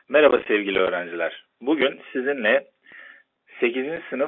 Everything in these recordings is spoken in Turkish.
Merhaba sevgili öğrenciler. Bugün sizinle 8. sınıf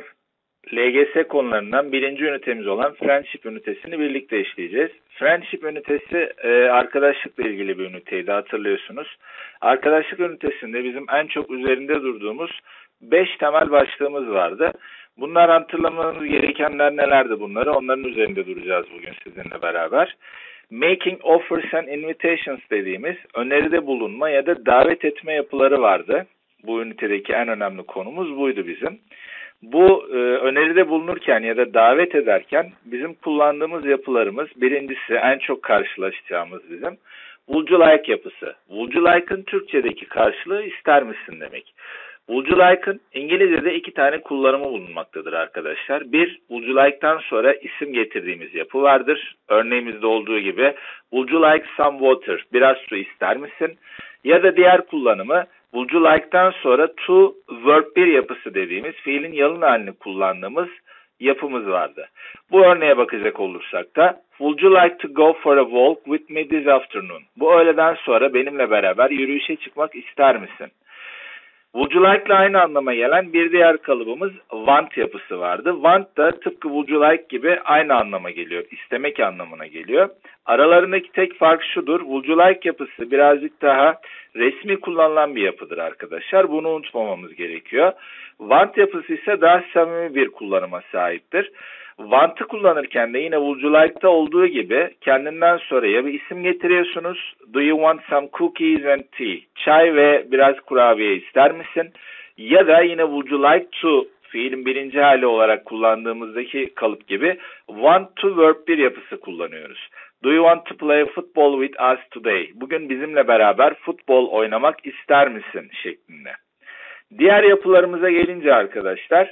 LGS konularından birinci ünitemiz olan Friendship ünitesini birlikte işleyeceğiz. Friendship ünitesi arkadaşlıkla ilgili bir üniteydi, hatırlıyorsunuz. Arkadaşlık ünitesinde bizim en çok üzerinde durduğumuz 5 temel başlığımız vardı. Bunlar, hatırlamanız gerekenler nelerdi bunları? Onların üzerinde duracağız bugün sizinle beraber. Making offers and invitations dediğimiz öneride bulunma ya da davet etme yapıları vardı. Bu ünitedeki en önemli konumuz buydu bizim. Bu öneride bulunurken ya da davet ederken bizim kullandığımız yapılarımız, birincisi en çok karşılaşacağımız bizim would you like yapısı. Would you like'ın Türkçedeki karşılığı ister misin demek. Would you like'ın İngilizce'de 2 tane kullanımı bulunmaktadır arkadaşlar. Bir, would you like'tan sonra isim getirdiğimiz yapı vardır. Örneğimizde olduğu gibi would you like some water? Biraz su ister misin? Ya da diğer kullanımı would you like'tan sonra to verb 1 yapısı dediğimiz fiilin yalın halini kullandığımız yapımız vardı. Bu örneğe bakacak olursak da would you like to go for a walk with me this afternoon? Bu öğleden sonra benimle beraber yürüyüşe çıkmak ister misin? Would you like ile aynı anlama gelen bir diğer kalıbımız want yapısı vardı. Want da tıpkı would you like gibi aynı anlama geliyor. İstemek anlamına geliyor. Aralarındaki tek fark şudur. Would you like yapısı birazcık daha resmi kullanılan bir yapıdır arkadaşlar. Bunu unutmamamız gerekiyor. Want yapısı ise daha samimi bir kullanıma sahiptir. Want'ı kullanırken de yine would you like'ta olduğu gibi kendinden sonra ya bir isim getiriyorsunuz. Do you want some cookies and tea? Çay ve biraz kurabiye ister misin? Ya da yine would you like to fiilin birinci hali olarak kullandığımızdaki kalıp gibi want to verb 1 yapısı kullanıyoruz. Do you want to play football with us today? Bugün bizimle beraber futbol oynamak ister misin? Şeklinde. Diğer yapılarımıza gelince arkadaşlar,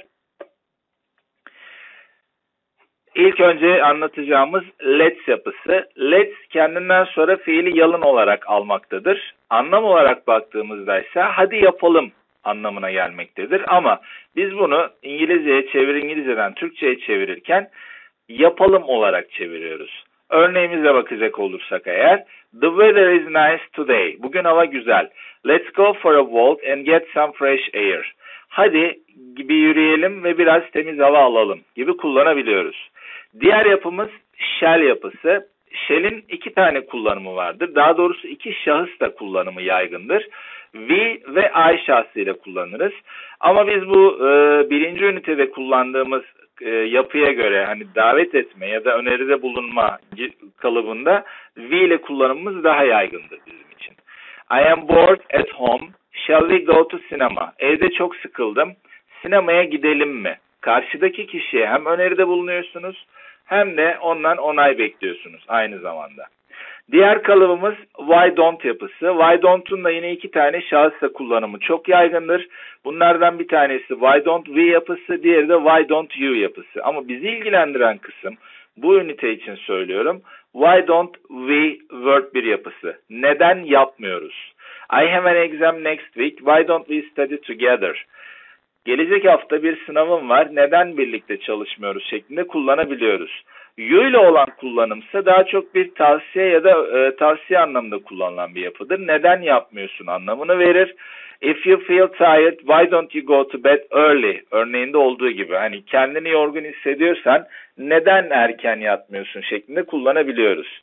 İlk önce anlatacağımız let's yapısı. Let's kendinden sonra fiili yalın olarak almaktadır. Anlam olarak baktığımızda ise hadi yapalım anlamına gelmektedir. Ama biz bunu İngilizce'den Türkçe'ye çevirirken yapalım olarak çeviriyoruz. Örneğimize bakacak olursak eğer, the weather is nice today. Bugün hava güzel. Let's go for a walk and get some fresh air. Hadi bir yürüyelim ve biraz temiz hava alalım gibi kullanabiliyoruz. Diğer yapımız shall yapısı. Shall'in 2 tane kullanımı vardır. Daha doğrusu 2 şahıs da kullanımı yaygındır. We ve I şahsıyla kullanırız. Ama biz bu birinci ünitede kullandığımız yapıya göre hani davet etme ya da öneride bulunma kalıbında we ile kullanımımız daha yaygındır bizim için. I am bored at home. Shall we go to cinema? Evde çok sıkıldım. Sinemaya gidelim mi? Karşıdaki kişiye hem öneride bulunuyorsunuz hem de ondan onay bekliyorsunuz aynı zamanda. Diğer kalıbımız why don't yapısı. Why don't'un da yine 2 tane şahısla kullanımı çok yaygındır. Bunlardan bir tanesi why don't we yapısı, diğeri de why don't you yapısı. Ama bizi ilgilendiren kısım, bu ünite için söylüyorum, why don't we verb 1 yapısı. Neden yapmıyoruz? I have an exam next week. Why don't we study together? Gelecek hafta bir sınavım var. Neden birlikte çalışmıyoruz şeklinde kullanabiliyoruz. You ile olan kullanımsa daha çok bir tavsiye ya da tavsiye anlamında kullanılan bir yapıdır. Neden yapmıyorsun anlamını verir. If you feel tired, why don't you go to bed early? Örneğinde olduğu gibi hani kendini yorgun hissediyorsan neden erken yatmıyorsun şeklinde kullanabiliyoruz.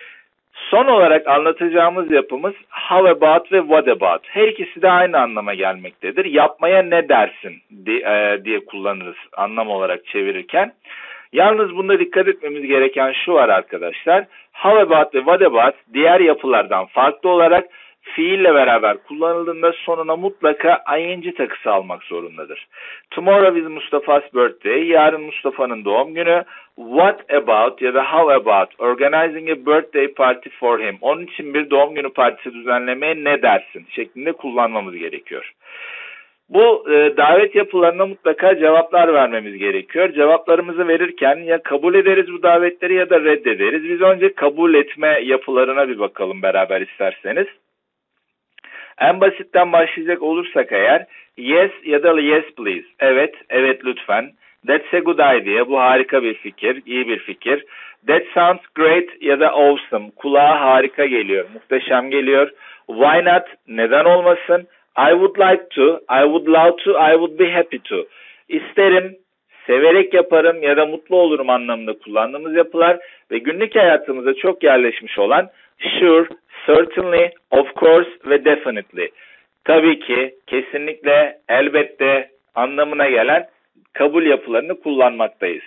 Son olarak anlatacağımız yapımız how about ve what about. Her ikisi de aynı anlama gelmektedir. Yapmaya ne dersin diye kullanırız anlam olarak çevirirken. Yalnız bunda dikkat etmemiz gereken şu var arkadaşlar. How about ve what about diğer yapılardan farklı olarak fiille beraber kullanıldığında sonuna mutlaka ing takısı almak zorundadır. Tomorrow is Mustafa's birthday. Yarın Mustafa'nın doğum günü. What about ya da how about organizing a birthday party for him? Onun için bir doğum günü partisi düzenlemeye ne dersin? Şeklinde kullanmamız gerekiyor. Bu davet yapılarına mutlaka cevaplar vermemiz gerekiyor. Cevaplarımızı verirken ya kabul ederiz bu davetleri ya da reddederiz. Biz önce kabul etme yapılarına bir bakalım beraber isterseniz. En basitten başlayacak olursak eğer yes ya da yes please. Evet, evet lütfen. That's a good idea. Bu harika bir fikir, iyi bir fikir. That sounds great ya da awesome. Kulağa harika geliyor, muhteşem geliyor. Why not? Neden olmasın? I would like to, I would love to, I would be happy to. İsterim, severek yaparım ya da mutlu olurum anlamında kullandığımız yapılar ve günlük hayatımıza çok yerleşmiş olan sure, certainly, of course ve definitely. Tabii ki, kesinlikle, elbette anlamına gelen kabul yapılarını kullanmaktayız.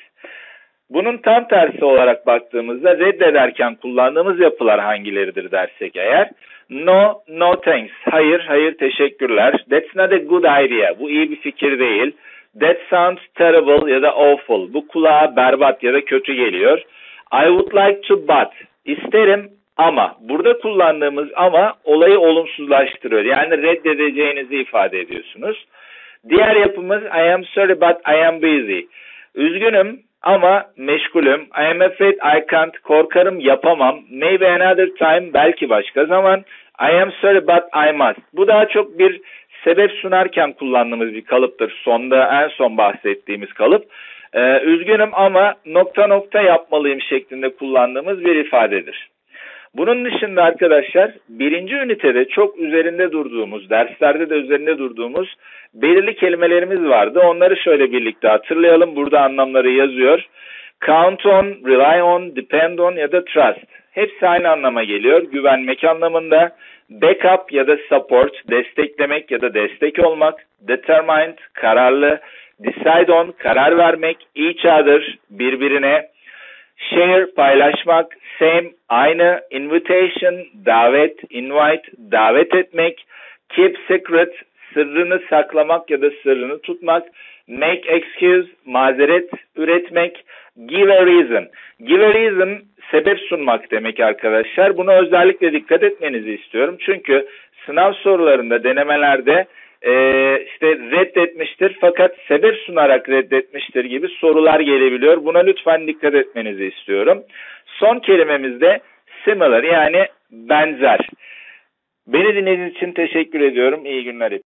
Bunun tam tersi olarak baktığımızda reddederken kullandığımız yapılar hangileridir dersek eğer, no, no thanks, hayır, hayır teşekkürler, that's not a good idea, bu iyi bir fikir değil, that sounds terrible ya da awful, bu kulağa berbat ya da kötü geliyor, I would like to but, isterim ama, burada kullandığımız ama olayı olumsuzlaştırıyor, yani reddedeceğinizi ifade ediyorsunuz. Diğer yapımız I am sorry but I am busy, üzgünüm ama meşgulüm. I am afraid I can't. Korkarım yapamam. Maybe another time. Belki başka zaman. I am sorry but I must. Bu daha çok bir sebep sunarken kullandığımız bir kalıptır. En son bahsettiğimiz kalıp. Üzgünüm ama nokta nokta yapmalıyım şeklinde kullandığımız bir ifadedir. Bunun dışında arkadaşlar birinci ünitede çok üzerinde durduğumuz, derslerde de üzerinde durduğumuz belirli kelimelerimiz vardı. Onları şöyle birlikte hatırlayalım. Burada anlamları yazıyor. Count on, rely on, depend on ya da trust. Hepsi aynı anlama geliyor. Güvenmek anlamında. Backup ya da support, desteklemek ya da destek olmak. Determined, kararlı. Decide on, karar vermek. Each other, birbirine. Share, paylaşmak. Same, aynı. Invitation, davet. Invite, davet etmek. Keep secret, sırrını saklamak ya da sırrını tutmak. Make excuse, mazeret üretmek. Give a reason. Give a reason, sebep sunmak demek arkadaşlar. Buna özellikle dikkat etmenizi istiyorum. Çünkü sınav sorularında, denemelerde işte reddetmiştir fakat sebep sunarak reddetmiştir gibi sorular gelebiliyor. Buna lütfen dikkat etmenizi istiyorum. Son kelimemiz de similar, yani benzer. Beni dinlediğiniz için teşekkür ediyorum. İyi günler hepinize.